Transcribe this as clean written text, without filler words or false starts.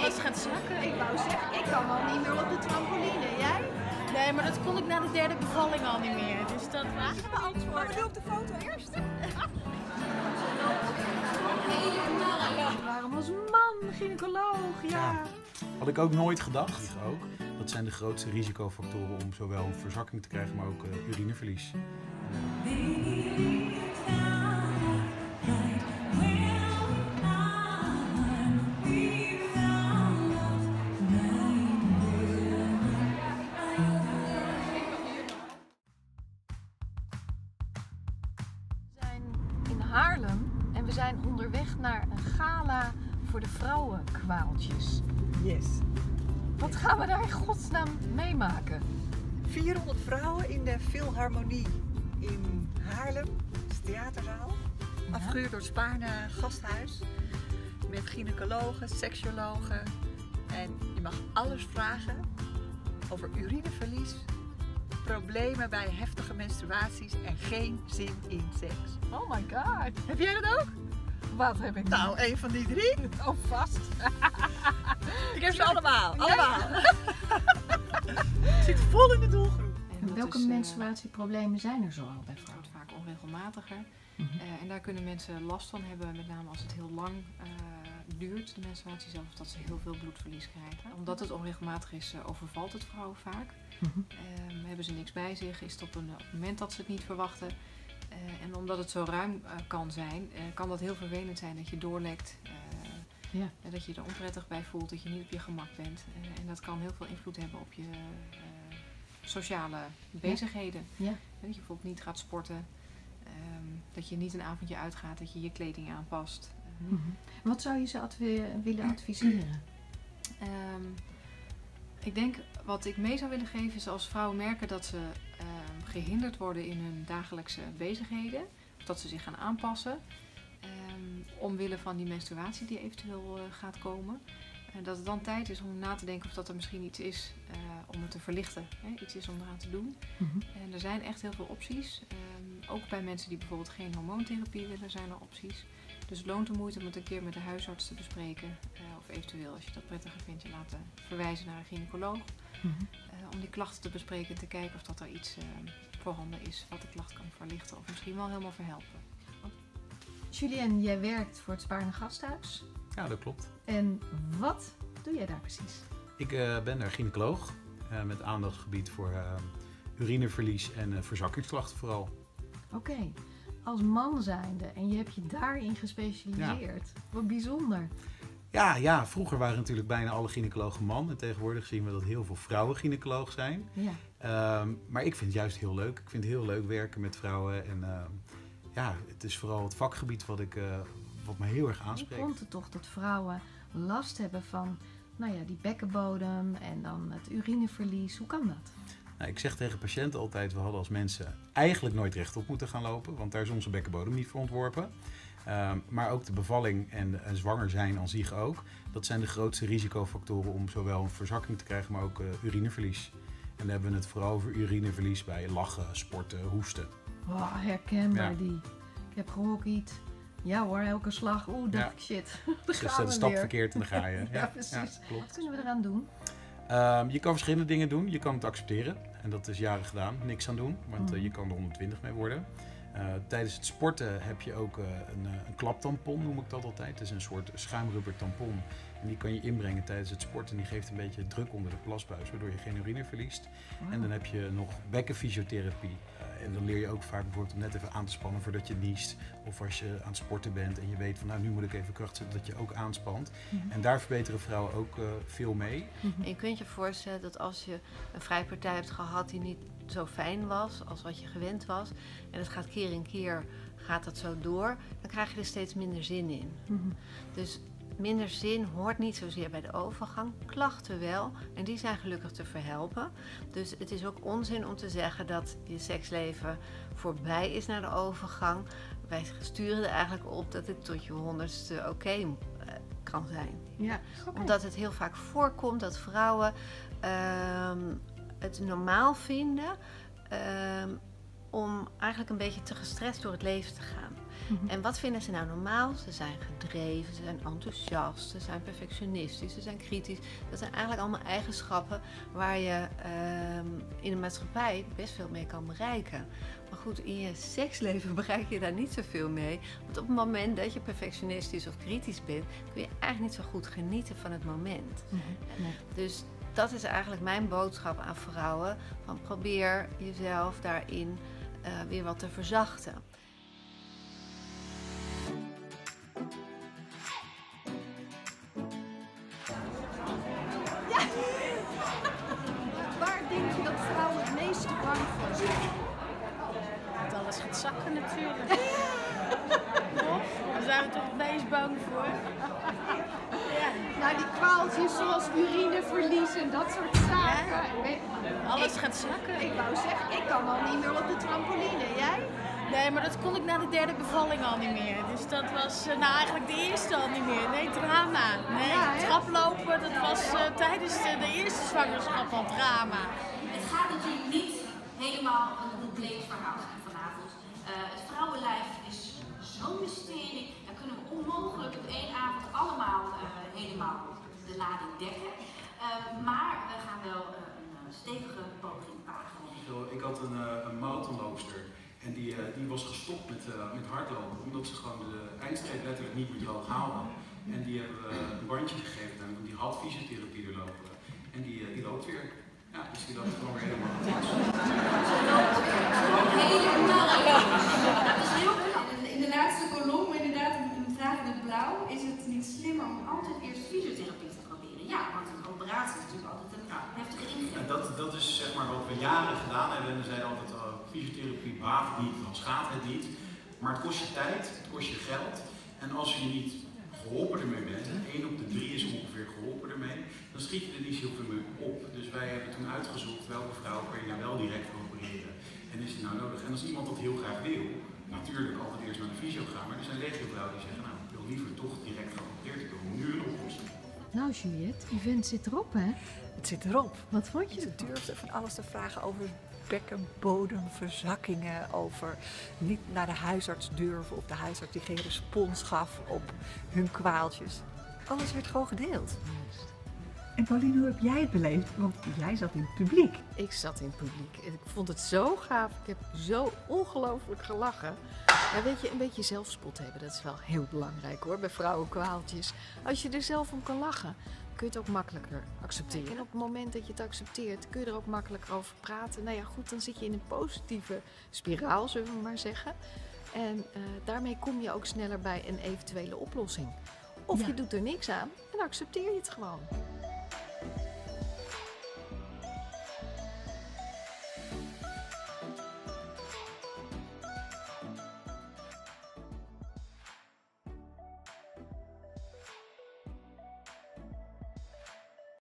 alles gaat zakken. Ik wou zeggen, ik kan al niet meer op de trampoline. Jij? Nee, maar dat kon ik na de derde bevalling al niet meer. Dus dat was... Maar we doen op de foto eerst. Waarom als man, gynaecoloog, ja. Had ik ook nooit gedacht. Dat zijn de grootste risicofactoren om zowel een verzakking te krijgen, maar ook urineverlies. We zijn in Haarlem en we zijn onderweg naar een gala voor de vrouwenkwaaltjes. Yes. Wat gaan we daar in godsnaam meemaken? 400 vrouwen in de Philharmonie in Haarlem, dat is de theaterzaal. Afgehuurd door het Spaarne Gasthuis. Met gynaecologen, seksuologen. En je mag alles vragen over urineverlies, problemen bij heftige menstruaties en geen zin in seks. Oh my god. Heb jij dat ook? Wat heb ik Nou, een van die 3. Oh, vast. Ik heb ze allemaal. Allemaal. Ik zit vol in de doelgroep. En welke menstruatieproblemen zijn er zoal bij vrouwen? Het wordt vaak onregelmatiger. En daar kunnen mensen last van hebben, met name als het heel lang duurt, de menstruatie zelf, of dat ze heel veel bloedverlies krijgen. Omdat het onregelmatig is, overvalt het vrouwen vaak. Hebben ze niks bij zich, is het op het moment dat ze het niet verwachten. En omdat het zo ruim kan zijn, kan dat heel vervelend zijn dat je doorlekt. Dat je er onprettig bij voelt, dat je niet op je gemak bent. En dat kan heel veel invloed hebben op je sociale bezigheden. Ja. Dat je bijvoorbeeld niet gaat sporten, dat je niet een avondje uitgaat, dat je je kleding aanpast. Wat zou je ze willen adviseren? Ik denk wat ik mee zou willen geven is als vrouwen merken dat ze gehinderd worden in hun dagelijkse bezigheden. Of dat ze zich gaan aanpassen. Omwille van die menstruatie die eventueel gaat komen. Dat het dan tijd is om na te denken of dat er misschien iets is om het te verlichten. Iets is om eraan te doen. En er zijn echt heel veel opties. Ook bij mensen die bijvoorbeeld geen hormoontherapie willen zijn er opties. Dus het loont de moeite om het een keer met de huisarts te bespreken. Of eventueel, als je dat prettiger vindt, je laten verwijzen naar een gynaecoloog. Om die klachten te bespreken en te kijken of dat er iets voorhanden is wat de klacht kan verlichten. Of misschien wel helemaal verhelpen. Julien, jij werkt voor het Spaarne Gasthuis. Ja, dat klopt. En wat doe jij daar precies? Ik ben daar gynaecoloog met aandachtgebied voor urineverlies en verzakkingsklachten vooral. Oké. Als man zijnde en je hebt je daarin gespecialiseerd. Ja. Wat bijzonder. Ja, vroeger waren natuurlijk bijna alle gynaecologen man. En tegenwoordig zien we dat heel veel vrouwen gynaecoloog zijn. Ja. Maar ik vind het juist heel leuk. Ik vind het heel leuk werken met vrouwen. En het is vooral het vakgebied wat me heel erg aanspreekt. Hoe komt het toch dat vrouwen last hebben van die bekkenbodem en dan het urineverlies? Hoe kan dat? Nou, ik zeg tegen patiënten altijd, we hadden als mensen eigenlijk nooit rechtop moeten gaan lopen. Want daar is onze bekkenbodem niet voor ontworpen. Maar ook de bevalling en zwanger zijn aan zich ook. Dat zijn de grootste risicofactoren om zowel een verzakking te krijgen, maar ook urineverlies. En dan hebben we het vooral over urineverlies bij lachen, sporten, hoesten. Wow, herkenbaar die. Ik heb gehockeyd. Ja hoor, elke slag. Dacht ik shit. Dus je zet een stap verkeerd en dan ga je. Ja, precies. Ja, klopt. Wat kunnen we eraan doen? Je kan verschillende dingen doen. Je kan het accepteren. En dat is jaren gedaan. Niks aan doen. Want je kan er 120 mee worden. Tijdens het sporten heb je ook een klaptampon, noem ik dat altijd. Het is een soort schuimrubber tampon. En die kan je inbrengen tijdens het sporten. En die geeft een beetje druk onder de plasbuis, waardoor je geen urine verliest. En dan heb je nog bekkenfysiotherapie. En dan leer je ook vaak bijvoorbeeld om net even aan te spannen voordat je niest. Of als je aan het sporten bent en je weet van nu moet ik even kracht zetten, dat je ook aanspant. En daar verbeteren vrouwen ook veel mee. En je kunt je voorstellen dat als je een vrijpartij hebt gehad die niet zo fijn was als wat je gewend was. En het gaat keer en keer gaat dat zo door. Dan krijg je er steeds minder zin in. Dus minder zin hoort niet zozeer bij de overgang. Klachten wel. En die zijn gelukkig te verhelpen. Dus het is ook onzin om te zeggen dat je seksleven voorbij is na de overgang. Wij sturen er eigenlijk op dat het tot je 100ste oké kan zijn. Ja, Omdat het heel vaak voorkomt dat vrouwen het normaal vinden om eigenlijk een beetje te gestrest door het leven te gaan. En wat vinden ze nou normaal? Ze zijn gedreven, ze zijn enthousiast, ze zijn perfectionistisch, ze zijn kritisch. Dat zijn eigenlijk allemaal eigenschappen waar je in de maatschappij best veel mee kan bereiken. Maar goed, in je seksleven bereik je daar niet zoveel mee. Want op het moment dat je perfectionistisch of kritisch bent, kun je eigenlijk niet zo goed genieten van het moment. Dus dat is eigenlijk mijn boodschap aan vrouwen. Van probeer jezelf daarin weer wat te verzachten. Waar denk je dat vrouwen het meeste bang voor zijn? Dat alles gaat zakken natuurlijk. Toch? Daar zijn we toch het meest bang voor. Ja. Nou, die kwaaltjes zoals urineverlies en dat soort zaken. Alles gaat zakken. Ik wou zeggen, ik kan al niet meer op de trampoline. Jij? Nee, maar dat kon ik na de derde bevalling al niet meer. Dus dat was eigenlijk de eerste al niet meer. Nee, drama. Nee, Ja, hè? traplopen, dat was tijdens de eerste zwangerschap al drama. Het gaat natuurlijk niet helemaal een compleet verhaal zijn vanavond. Het vrouwenlijf is zo'n mysterie. Daar kunnen we onmogelijk op één avond allemaal helemaal de lading dekken. Maar we gaan wel een stevige poging wagen. Ik had een marathonloopster en die was gestopt met hardlopen omdat ze gewoon de eindstreep letterlijk niet meer droog haalde. En die hebben we een bandje gegeven en die had fysiotherapie doorlopen. En die loopt weer. Ja, dus die loopt gewoon weer helemaal goed. Dat is heel knap. In de laatste kolom, inderdaad, een vraag in het blauw, is het niet slimmer om altijd eerst fysiotherapie te proberen? Ja, want een operatie is natuurlijk altijd een heftige ingreep. En dat is zeg maar wat we jaren gedaan hebben. En we zeiden altijd, fysiotherapie baat niet, dan schaadt het niet. Maar het kost je tijd, het kost je geld. En als je niet geholpen ermee bent, en 1 op de 3 is ongeveer geholpen ermee, dan schiet je er niet zoveel meer op. Dus wij hebben toen uitgezocht welke vrouw kan je nou wel direct opereren. En is het nou nodig? En als iemand dat heel graag wil, natuurlijk altijd eerst naar de fysio gaan. Maar er zijn legio vrouwen die zeggen, nou, ik wil liever toch direct geopereerd komen. Nu een oplossing. Nou Juliette, event zit erop hè? Het zit erop. Wat vond je? Ze durfde van alles te vragen over bekkenbodemverzakkingen, over niet naar de huisarts durven of de huisarts die geen respons gaf op hun kwaaltjes. Alles werd gewoon gedeeld. En Pauline, hoe heb jij het beleefd? Want jij zat in het publiek. Ik zat in het publiek en ik vond het zo gaaf. Ik heb zo ongelooflijk gelachen. Ja, weet je, een beetje zelfspot hebben, dat is wel heel belangrijk hoor, bij vrouwenkwaaltjes. Als je er zelf om kan lachen, kun je het ook makkelijker accepteren. En op het moment dat je het accepteert, kun je er ook makkelijker over praten. Nou ja, goed, dan zit je in een positieve spiraal, zullen we maar zeggen. En daarmee kom je ook sneller bij een eventuele oplossing. Of je doet er niks aan en accepteer je het gewoon.